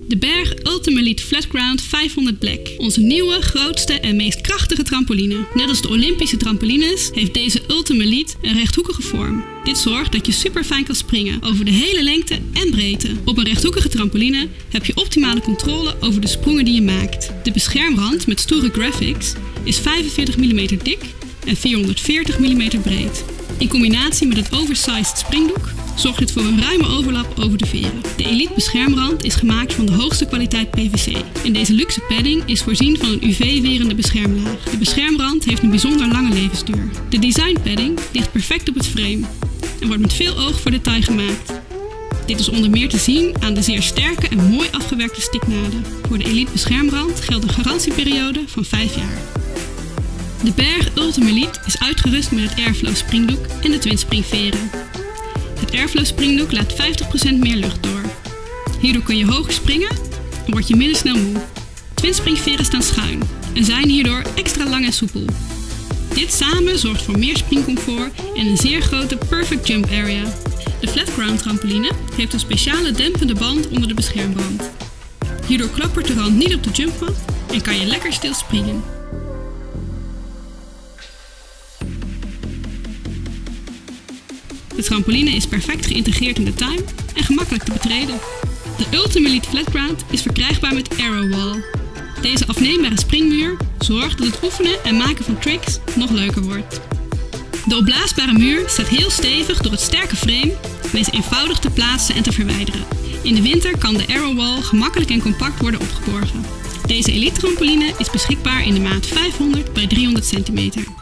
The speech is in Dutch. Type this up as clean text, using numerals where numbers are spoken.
De Berg Ultimalite Flatground 500 Black. Onze nieuwe, grootste en meest krachtige trampoline. Net als de Olympische trampolines heeft deze Ultimalite een rechthoekige vorm. Dit zorgt dat je super fijn kan springen over de hele lengte en breedte. Op een rechthoekige trampoline heb je optimale controle over de sprongen die je maakt. De beschermrand met stoere graphics is 45 mm dik en 440 mm breed. In combinatie met het oversized springdoek zorgt dit voor een ruime overlap over de veren. De Elite beschermrand is gemaakt van de hoogste kwaliteit PVC. En deze luxe padding is voorzien van een UV-werende beschermlaag. De beschermrand heeft een bijzonder lange levensduur. De design padding ligt perfect op het frame en wordt met veel oog voor detail gemaakt. Dit is onder meer te zien aan de zeer sterke en mooi afgewerkte stiknaden. Voor de Elite beschermrand geldt een garantieperiode van 5 jaar. De Berg Ultimalite is uitgerust met het Airflow springdoek en de Twin springveren. Het Airflow springdoek laat 50% meer lucht door. Hierdoor kun je hoger springen en word je minder snel moe. Twin springveren staan schuin en zijn hierdoor extra lang en soepel. Dit samen zorgt voor meer springcomfort en een zeer grote perfect jump area. De Flatground trampoline heeft een speciale dempende band onder de beschermrand. Hierdoor klappert de rand niet op de jumpmat en kan je lekker stil springen. De trampoline is perfect geïntegreerd in de tuin en gemakkelijk te betreden. De Ultimalite Flatground is verkrijgbaar met Aerowall. Deze afneembare springmuur zorgt dat het oefenen en maken van tricks nog leuker wordt. De opblaasbare muur staat heel stevig door het sterke frame en is eenvoudig te plaatsen en te verwijderen. In de winter kan de Aerowall gemakkelijk en compact worden opgeborgen. Deze Elite trampoline is beschikbaar in de maat 500 bij 300 cm.